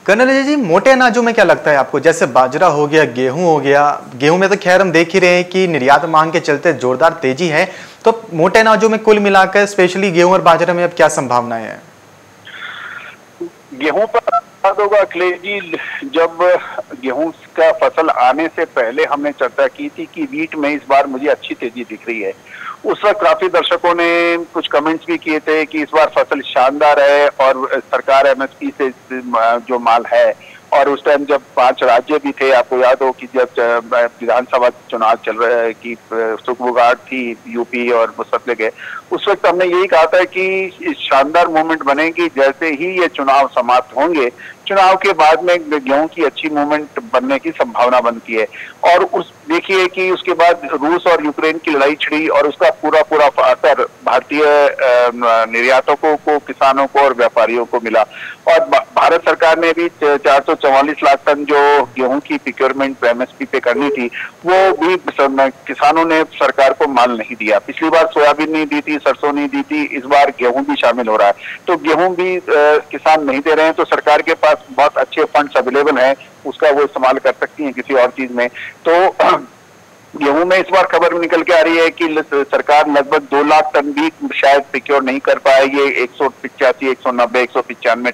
Colonel जी, मोटे अनाजों में क्या लगता है आपको, जैसे बाजरा हो गया, गेहूं हो गया। गेहूं में तो खैर हम देख ही रहे हैं कि निर्यात मांग के चलते जोरदार तेजी है। तो मोटे अनाजों में कुल मिलाकर स्पेशली गेहूं और बाजरा में अब क्या संभावनाएं हैं? गेहूं पर याद होगा अखिलेश जी, जब गेहूं का फसल आने से पहले हमने चर्चा की थी कि वीट में इस बार मुझे अच्छी तेजी दिख रही है। उस वक्त काफी दर्शकों ने कुछ कमेंट्स भी किए थे कि इस बार फसल शानदार है और सरकार एमएसपी से जो माल है, और उस टाइम जब 5 राज्य भी थे, आपको याद हो कि जब विधानसभा चुनाव चल रहे हैं कि सुगबुगाहट थी यूपी और मुस्तफिक है, उस वक्त हमने यही कहा था कि शानदार मूवमेंट बनेगी जैसे ही ये चुनाव समाप्त होंगे। चुनाव के बाद में गेहूं की अच्छी मूवमेंट बनने की संभावना बनती है। और उस देखिए कि उसके बाद रूस और यूक्रेन की लड़ाई छिड़ी और उसका पूरा असर भारतीय निर्यातकों को, किसानों को और व्यापारियों को मिला। और भारत सरकार ने भी 444 लाख टन जो गेहूं की प्रोक्योरमेंट एमएसपी पे करनी थी, वो भी किसानों ने सरकार को माल नहीं दिया। पिछली बार सोयाबीन नहीं दी थी, सरसों नहीं दी थी, इस बार गेहूं भी शामिल हो रहा है। तो गेहूं भी किसान नहीं दे रहे हैं, तो सरकार के पास बहुत अच्छे फंड्स अवेलेबल हैं, उसका वो इस्तेमाल कर सकती हैं किसी और चीज में। तो गेहूं में इस बार खबर निकल के आ रही है कि सरकार लगभग 2 लाख टन भी शायद प्रोक्योर नहीं कर पाएगी। 185, 190, 195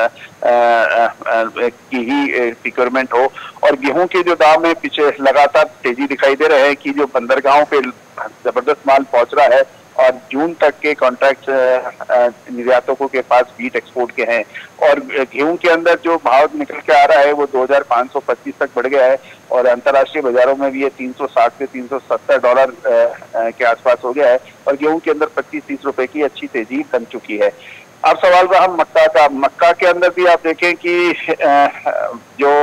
की ही प्रोक्योरमेंट हो। और गेहूं के जो दाम है पीछे लगातार तेजी दिखाई दे रहे हैं कि जो बंदरगाहों पे जबरदस्त माल पहुंच रहा है और जून तक के कॉन्ट्रैक्ट निर्यातकों के पास वीट एक्सपोर्ट के हैं। और गेहूं के अंदर जो भाव निकल के आ रहा है वो 2525 तक बढ़ गया है और अंतर्राष्ट्रीय बाजारों में भी ये 360 से 370 डॉलर के आसपास हो गया है। और गेहूं के अंदर 25-30 रुपए की अच्छी तेजी बन चुकी है। अब सवाल रहा मक्का का। मक्का के अंदर भी आप देखें कि जो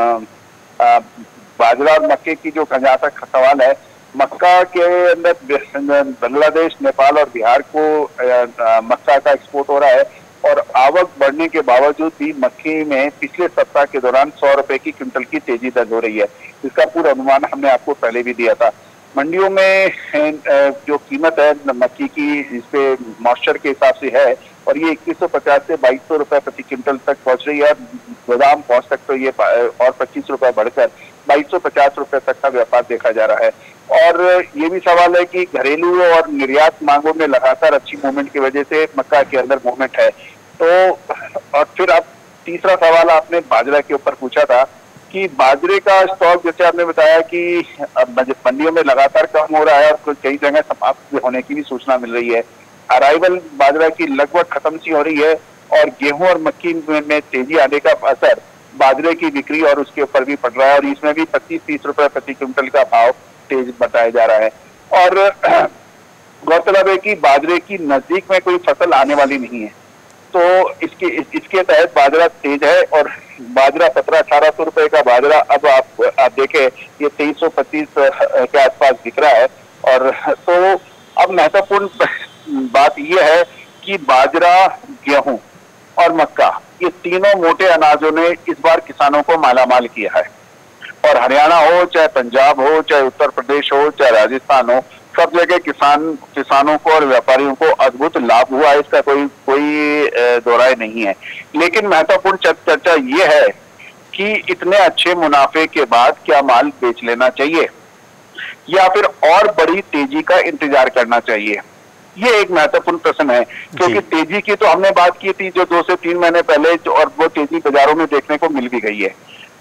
बाजरा और मक्के की जो जहाँ तक सवाल है, मक्का के अंदर बांग्लादेश, नेपाल और बिहार को मक्का का एक्सपोर्ट हो रहा है। और आवक बढ़ने के बावजूद भी मक्के में पिछले सप्ताह के दौरान 100 रुपए की क्विंटल की तेजी दर्ज हो रही है। इसका पूरा अनुमान हमने आपको पहले भी दिया था। मंडियों में जो कीमत है मक्की की, इस पे मॉइस्चर के हिसाब से है और ये 2150 से 2200 रुपए प्रति क्विंटल तक पहुंच रही है। गोदाम पहुंच तक तो ये और 25 रुपए बढ़कर 2250 रुपए तक का व्यापार देखा जा रहा है। और ये भी सवाल है कि घरेलू और निर्यात मांगों में लगातार अच्छी मूवमेंट की वजह से मक्का के अंदर मूवमेंट है। तो और फिर अब तीसरा सवाल आपने बाजरा के ऊपर पूछा था कि बाजरे का स्टॉक, जैसे आपने बताया कि मंडियों में लगातार कम हो रहा है और कई जगह समाप्त होने की भी सूचना मिल रही है। अराइवल बाजरा की लगभग खत्म सी हो रही है और गेहूं और मक्की में तेजी आने का असर बाजरे की बिक्री और उसके ऊपर भी पड़ रहा है और इसमें भी 25-30 रुपए प्रति क्विंटल का भाव तेज बताया जा रहा है। और गौरतलब है कि बाजरे की नजदीक में कोई फसल आने वाली नहीं है, तो इसके तहत बाजरा तेज है। और बाजरा 1700-1800 रुपए का बाजरा अब आप देखें ये 2325 के आसपास दिख रहा है। और तो अब महत्वपूर्ण बात यह है कि बाजरा, गेहूं और मक्का, ये तीनों मोटे अनाजों ने इस बार किसानों को मालामाल किया है। और हरियाणा हो, चाहे पंजाब हो, चाहे उत्तर प्रदेश हो, चाहे राजस्थान हो, सब जगह किसानों को और व्यापारियों को अद्भुत लाभ हुआ है, इसका कोई दो राय नहीं है। लेकिन महत्वपूर्ण चर्चा ये है कि इतने अच्छे मुनाफे के बाद क्या माल बेच लेना चाहिए या फिर और बड़ी तेजी का इंतजार करना चाहिए, ये एक महत्वपूर्ण प्रश्न है। क्योंकि तेजी की तो हमने बात की थी जो 2 से 3 महीने पहले, और वो तेजी बाजारों में देखने को मिल भी गई है।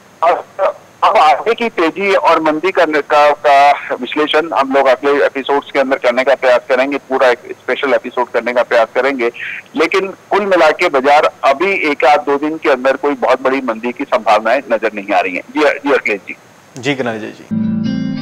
अब आगे की तेजी और मंदी करने का विश्लेषण हम लोग अगले एपिसोड्स के अंदर करने का प्रयास करेंगे, पूरा एक स्पेशल एपिसोड करने का प्रयास करेंगे। लेकिन कुल मिला के बाजार अभी 1-2 दिन के अंदर कोई बहुत बड़ी मंदी की संभावनाएं नजर नहीं आ रही है। जी अखिलेश जी। जी कर्नल जी।